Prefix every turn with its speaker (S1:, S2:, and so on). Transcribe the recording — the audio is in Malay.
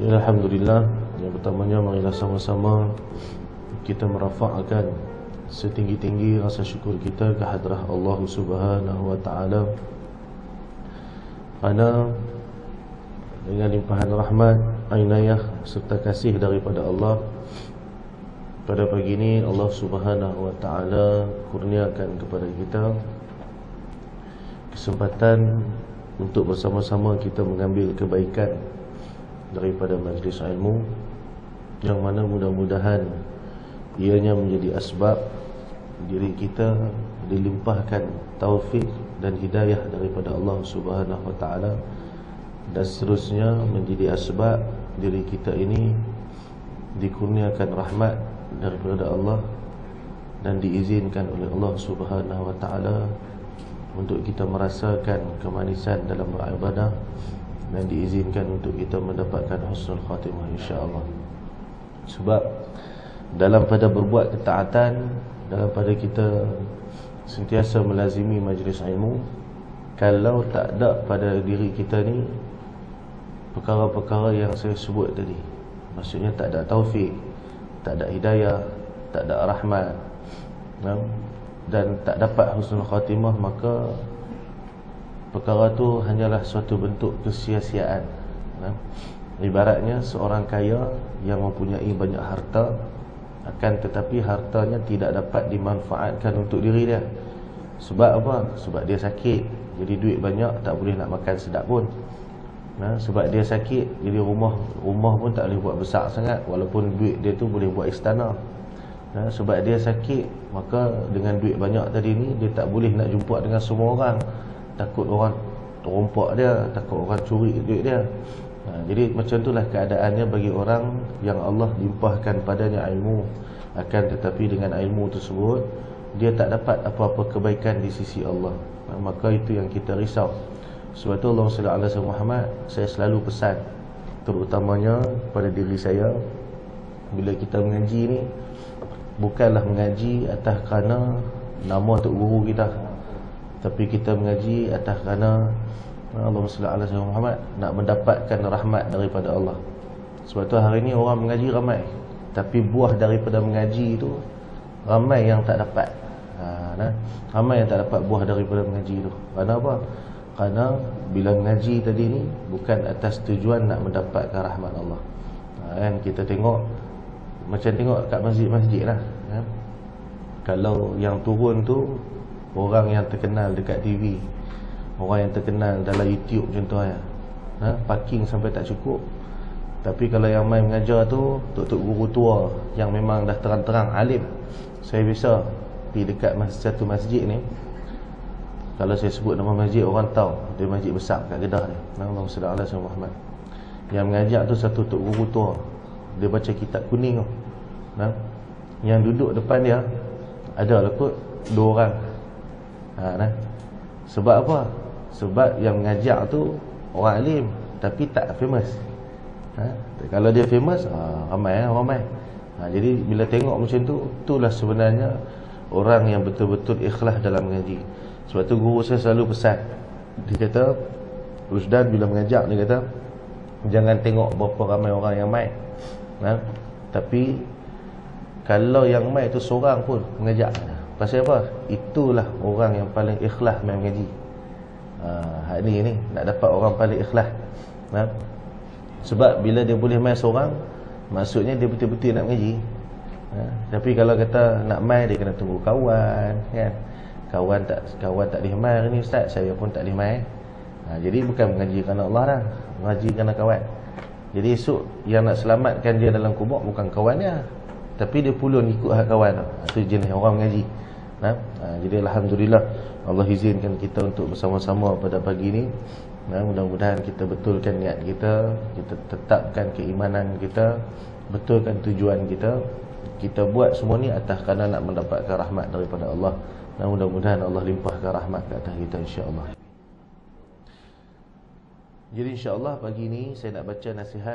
S1: Alhamdulillah, yang pertamanya marilah sama-sama kita merafa'kan setinggi-tinggi rasa syukur kita ke hadrah Allah Subhanahu wa taala, kerana dengan limpahan rahmat, inayah serta kasih daripada Allah, pada pagi ini Allah Subhanahu wa taala kurniakan kepada kita kesempatan untuk bersama-sama kita mengambil kebaikan daripada majlis ilmu, yang mana mudah-mudahan ianya menjadi asbab diri kita dilimpahkan taufik dan hidayah daripada Allah Subhanahu wa taala, dan seterusnya menjadi asbab diri kita ini dikurniakan rahmat daripada Allah dan diizinkan oleh Allah Subhanahu wa taala untuk kita merasakan kemanisan dalam beribadah, dan diizinkan untuk kita mendapatkan husnul khatimah insya-Allah. Sebab dalam pada berbuat ketaatan, dalam pada kita sentiasa melazimi majlis ilmu, kalau tak ada pada diri kita ni perkara-perkara yang saya sebut tadi, maksudnya tak ada taufik, tak ada hidayah, tak ada rahmat, dan tak dapat husnul khatimah, maka perkara tu hanyalah suatu bentuk kesia-siaan. Ibaratnya seorang kaya yang mempunyai banyak harta, akan tetapi hartanya tidak dapat dimanfaatkan untuk diri dia. Sebab apa? Sebab dia sakit, jadi duit banyak tak boleh nak makan sedap pun. Sebab dia sakit, jadi rumah pun tak boleh buat besar sangat, walaupun duit dia tu boleh buat istana. Sebab dia sakit, maka dengan duit banyak tadi ni, dia tak boleh nak jumpa dengan semua orang, takut orang rompak dia, takut orang curi duit dia. Jadi macam itulah keadaannya bagi orang yang Allah limpahkan padanya ilmu, akan tetapi dengan ilmu tersebut dia tak dapat apa-apa kebaikan di sisi Allah. Maka itu yang kita risau. Sebab itu Allah sallallahu alaihi wasallam Muhammad, saya selalu pesan, terutamanya pada diri saya, bila kita mengaji ni, bukanlah mengaji atas kerana nama tok guru kita, tapi kita mengaji atas kerana Allah sallallahu alaihi wasallam Muhammad nak mendapatkan rahmat daripada Allah. Sebab tu hari ni orang mengaji ramai, tapi buah daripada mengaji itu ramai yang tak dapat. Ramai yang tak dapat buah daripada mengaji itu. Kerana apa? Kerana bila mengaji tadi ni bukan atas tujuan nak mendapatkan rahmat Allah. Kan kita tengok, macam tengok kat masjid-masjid lah, kalau yang turun tu orang yang terkenal dekat TV, orang yang terkenal dalam YouTube contohnya, parking sampai tak cukup. Tapi kalau yang main mengajar tu tok-tok guru tua yang memang dah terang-terang alim. Saya biasa pergi dekat satu masjid ni, kalau saya sebut nama masjid, orang tahu dia masjid besar kat Kedah ni, Allah sallallahu alaihi wasallam Muhammad. Yang mengajar tu satu tok guru tua, dia baca kitab kuning tu. Yang duduk depan dia ada lah kot 2 orang. Sebab apa? Sebab yang mengajar tu orang alim tapi tak famous. Kalau dia famous, ramai orang main. Jadi bila tengok macam tu, itulah sebenarnya orang yang betul-betul ikhlas dalam mengaji. Sebab tu guru saya selalu pesan, dia kata, Rusdan bila mengajar, dia kata, jangan tengok berapa ramai orang yang main, tapi kalau yang main tu seorang pun mengajar. Pasal apa? Itulah orang yang paling ikhlas main mengaji. Ni nak dapat orang paling ikhlas. Sebab bila dia boleh main seorang, maksudnya dia betul-betul nak mengaji. Tapi kalau kata nak main, dia kena tunggu kawan, kan? Kawan tak boleh main hari ni ustaz, saya pun tak boleh main. Jadi bukan mengaji kerana Allah dah, mengaji kerana kawan. Jadi esok yang nak selamatkan dia dalam kubur bukan kawannya, tapi dia pulun ikut hak kawan. Itu jenis orang mengaji. Jadi alhamdulillah Allah izinkan kita untuk bersama-sama pada pagi ini. Mudah-mudahan kita betulkan niat kita, kita tetapkan keimanan kita, betulkan tujuan kita. Kita buat semua ni atas kerana nak mendapatkan rahmat daripada Allah. Dan mudah-mudahan Allah limpahkan rahmat ke atas kita insya-Allah. Jadi insya-Allah pagi ini saya nak baca nasihat